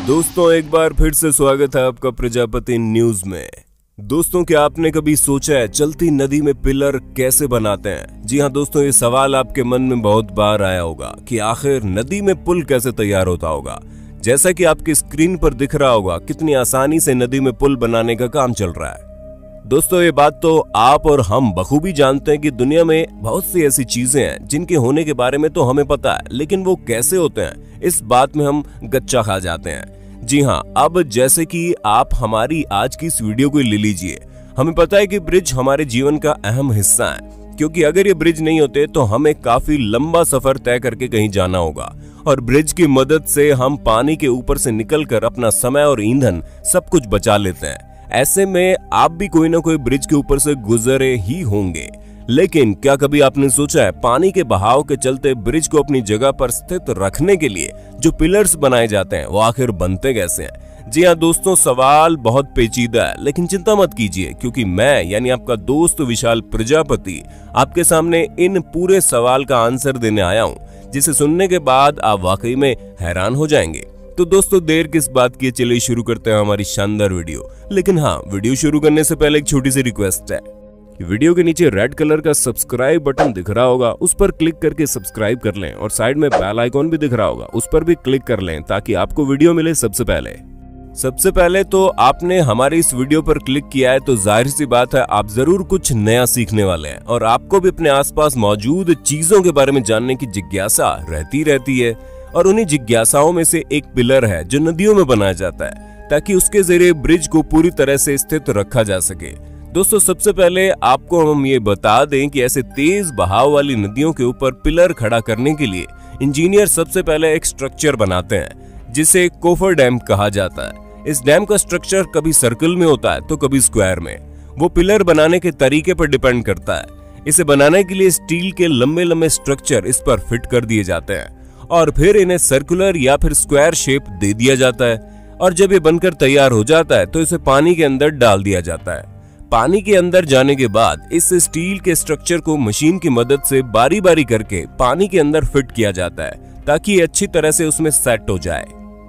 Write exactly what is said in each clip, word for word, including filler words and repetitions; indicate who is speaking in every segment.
Speaker 1: दोस्तों एक बार फिर से स्वागत है आपका प्रजापति न्यूज में। दोस्तों क्या आपने कभी सोचा है चलती नदी में पिलर कैसे बनाते हैं? जी हाँ दोस्तों, ये सवाल आपके मन में बहुत बार आया होगा कि आखिर नदी में पुल कैसे तैयार होता होगा। जैसा कि आपकी स्क्रीन पर दिख रहा होगा कितनी आसानी से नदी में पुल बनाने का काम चल रहा है। दोस्तों ये बात तो आप और हम बखूबी जानते हैं कि दुनिया में बहुत सी ऐसी चीजें हैं जिनके होने के बारे में तो हमें पता है, लेकिन वो कैसे होते हैं इस बात में हम गच्चा खा जाते हैं। जी हाँ, अब जैसे कि आप हमारी आज की इस वीडियो को ले लीजिए। हमें पता है कि ब्रिज हमारे जीवन का अहम हिस्सा है, क्योंकि अगर ये ब्रिज नहीं होते तो हमें काफी लंबा सफर तय करके कहीं जाना होगा और ब्रिज की मदद से हम पानी के ऊपर से निकलकर अपना समय और ईंधन सब कुछ बचा लेते हैं। ऐसे में आप भी कोई ना कोई ब्रिज के ऊपर से गुजरे ही होंगे, लेकिन क्या कभी आपने सोचा है पानी के बहाव के चलते ब्रिज को अपनी जगह पर स्थित रखने के लिए जो पिलर्स बनाए जाते हैं वो आखिर बनते कैसे हैं? जी हाँ दोस्तों, सवाल बहुत पेचीदा है, लेकिन चिंता मत कीजिए क्योंकि मैं यानी आपका दोस्त विशाल प्रजापति आपके सामने इन पूरे सवाल का आंसर देने आया हूँ, जिसे सुनने के बाद आप वाकई में हैरान हो जाएंगे। तो दोस्तों देर किस बात की, चलिए शुरू करते हैं हमारी शानदार वीडियो। लेकिन हाँ, वीडियो शुरू करने से पहले एक छोटी सी रिक्वेस्ट है। वीडियो के नीचे रेड कलर का सब्सक्राइब बटन दिख रहा होगा, उस पर क्लिक करके सब्सक्राइब कर लें और साइड में बेल आइकॉन भी दिख रहा होगा, उस पर भी क्लिक कर लें ताकि आपको वीडियो मिले सबसे पहले। सबसे पहले तो आपने हमारे इस वीडियो पर क्लिक किया है तो जाहिर सी बात है आप जरूर कुछ नया सीखने वाले हैं और आपको भी अपने आसपास मौजूद चीजों के बारे में जानने की जिज्ञासा रहती रहती है। और उन्हीं जिज्ञासाओं में से एक पिलर है जो नदियों में बनाया जाता है ताकि उसके जरिए ब्रिज को पूरी तरह से स्थित रखा जा सके। दोस्तों सबसे पहले आपको हम ये बता दें कि ऐसे तेज बहाव वाली नदियों के ऊपर पिलर खड़ा करने के लिए इंजीनियर सबसे पहले एक स्ट्रक्चर बनाते हैं जिसे कोफर डैम कहा जाता है। इस डैम का स्ट्रक्चर कभी सर्कल में होता है तो कभी स्क्वायर में। वो पिलर बनाने के तरीके पर डिपेंड करता है। इसे बनाने के लिए स्टील के लंबे लंबे स्ट्रक्चर इस पर फिट कर दिए जाते हैं और फिर इन्हें सर्कुलर या फिर स्क्वायर शेप दे दिया जाता है। और जब ये बनकर तैयार हो जाता है तो इसे पानी के अंदर डाल दिया जाता है। पानी के अंदर जाने के बाद इस स्टील के स्ट्रक्चर को मशीन की मदद से बारी बारी करके पानी के अंदर फिट किया जाता है ताकि ये अच्छी तरह से उसमें सेट हो जाए।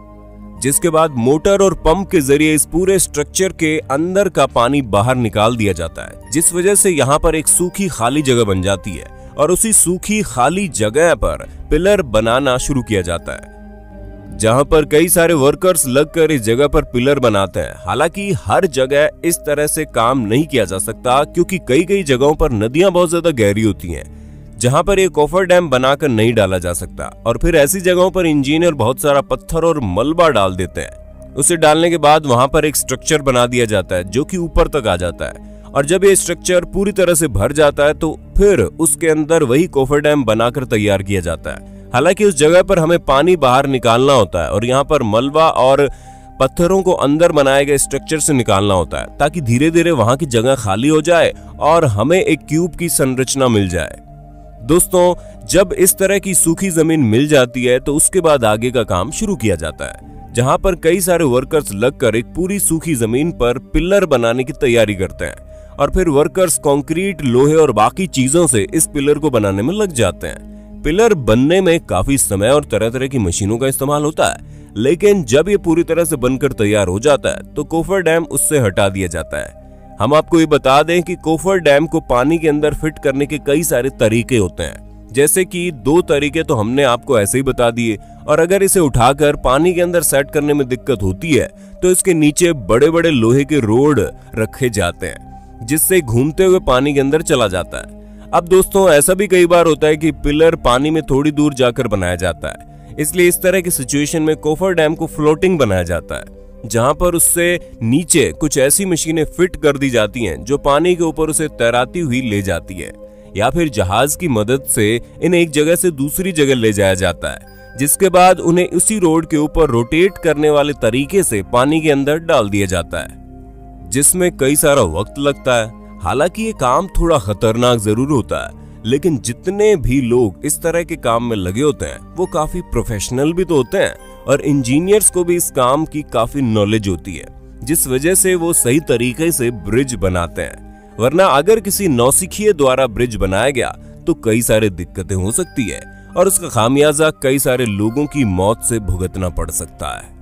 Speaker 1: जिसके बाद मोटर और पंप के जरिए इस पूरे स्ट्रक्चर के अंदर का पानी बाहर निकाल दिया जाता है, जिस वजह से यहाँ पर एक सूखी खाली जगह बन जाती है और उसी सूखी खाली जगह पर पिलर बनाना शुरू किया जाता है, जहां पर कई सारे वर्कर्स लगकर इस जगह पर पिलर बनाते हैं। हालांकि हर जगह इस तरह से काम नहीं किया जा सकता क्योंकि कई कई जगहों पर नदियां बहुत ज्यादा गहरी होती हैं जहां पर एक कोफर डैम बनाकर नहीं डाला जा सकता और फिर ऐसी जगहों पर इंजीनियर बहुत सारा पत्थर और मलबा डाल देते हैं। उसे डालने के बाद वहां पर एक स्ट्रक्चर बना दिया जाता है जो कि ऊपर तक आ जाता है और जब ये स्ट्रक्चर पूरी तरह से भर जाता है तो फिर उसके अंदर वही कोफर डैम बनाकर तैयार किया जाता है। हालांकि उस जगह पर हमें पानी बाहर निकालना होता है और यहाँ पर मलबा और पत्थरों को अंदर बनाए गए स्ट्रक्चर से निकालना होता है ताकि धीरे धीरे वहां की जगह खाली हो जाए और हमें एक क्यूब की संरचना मिल जाए। दोस्तों जब इस तरह की सूखी जमीन मिल जाती है तो उसके बाद आगे का काम शुरू किया जाता है, जहां पर कई सारे वर्कर्स लगकर एक पूरी सूखी जमीन पर पिलर बनाने की तैयारी करते हैं और फिर वर्कर्स कंक्रीट, लोहे और बाकी चीजों से इस पिलर को बनाने में लग जाते हैं। पिलर बनने में काफी समय और तरह तरह की मशीनों का इस्तेमाल होता है, लेकिन जब ये पूरी तरह से बनकर तैयार हो जाता है तो कोफर डैम उससे हटा दिया जाता है। हम आपको ये बता दें कि कोफर डैम को पानी के अंदर फिट करने के कई सारे तरीके होते हैं, जैसे कि दो तरीके तो हमने आपको ऐसे ही बता दिए और अगर इसे उठाकर पानी के अंदर सेट करने में दिक्कत होती है तो इसके नीचे बड़े बड़े लोहे के रोड रखे जाते हैं जिससे घूमते हुए पानी के अंदर चला जाता है। अब दोस्तों ऐसा भी कई बार होता है कि पिलर पानी में थोड़ी दूर जाकर बनाया जाता है, इसलिए इस तरह की सिचुएशन में कोफर डैम को फ्लोटिंग बनाया जाता है, जहां पर उससे नीचे कुछ ऐसी मशीनें फिट कर दी जाती हैं जो पानी के ऊपर उसे तैराती हुई ले जाती है या फिर जहाज की मदद से इन्हें एक जगह से दूसरी जगह ले जाया जाता है, जिसके बाद उन्हें उसी रोड के ऊपर रोटेट करने वाले तरीके से पानी के अंदर डाल दिया जाता है, जिसमें कई सारा वक्त लगता है। हालांकि ये काम थोड़ा खतरनाक जरूर होता है, लेकिन जितने भी लोग इस तरह के काम में लगे होते हैं वो काफी प्रोफेशनल भी तो होते हैं और इंजीनियर्स को भी इस काम की काफी नॉलेज होती है, जिस वजह से वो सही तरीके से ब्रिज बनाते हैं। वरना अगर किसी नौसिखिए द्वारा ब्रिज बनाया गया तो कई सारी दिक्कतें हो सकती है और उसका खामियाजा कई सारे लोगों की मौत से भुगतना पड़ सकता है।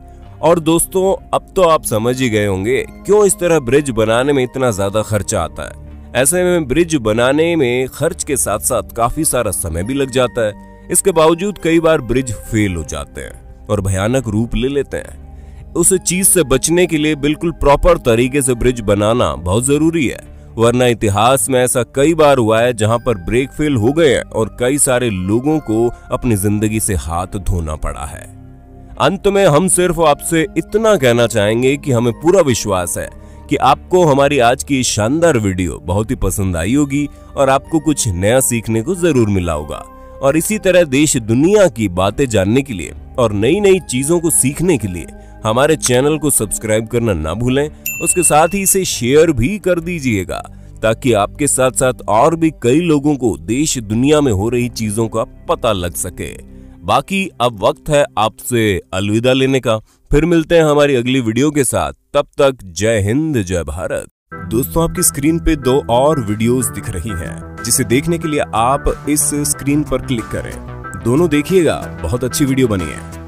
Speaker 1: और दोस्तों अब तो आप समझ ही गए होंगे क्यों इस तरह ब्रिज बनाने में इतना ज्यादा खर्चा आता है। ऐसे में ब्रिज बनाने में खर्च के साथ साथ काफी सारा समय भी लग जाता है। इसके बावजूद कई बार ब्रिज फेल हो जाते हैं और भयानक रूप ले लेते हैं। उस चीज से बचने के लिए बिल्कुल प्रॉपर तरीके से ब्रिज बनाना बहुत जरूरी है, वरना इतिहास में ऐसा कई बार हुआ है जहां पर ब्रेक फेल हो गए और कई सारे लोगों को अपनी जिंदगी से हाथ धोना पड़ा है। अंत में हम सिर्फ आपसे इतना कहना चाहेंगे कि हमें पूरा विश्वास है कि आपको हमारी आज की शानदार वीडियो बहुत ही पसंद आई होगी और आपको कुछ नया सीखने को जरूर मिला होगा। और इसी तरह देश दुनिया की बातें जानने के लिए और नई नई चीजों को सीखने के लिए हमारे चैनल को सब्सक्राइब करना ना भूलें। उसके साथ ही इसे शेयर भी कर दीजिएगा ताकि आपके साथ साथ और भी कई लोगों को देश दुनिया में हो रही चीजों का पता लग सके। बाकी अब वक्त है आपसे अलविदा लेने का। फिर मिलते हैं हमारी अगली वीडियो के साथ। तब तक जय हिंद जय भारत। दोस्तों आपकी स्क्रीन पे दो और वीडियोस दिख रही हैं, जिसे देखने के लिए आप इस स्क्रीन पर क्लिक करें। दोनों देखिएगा, बहुत अच्छी वीडियो बनी है।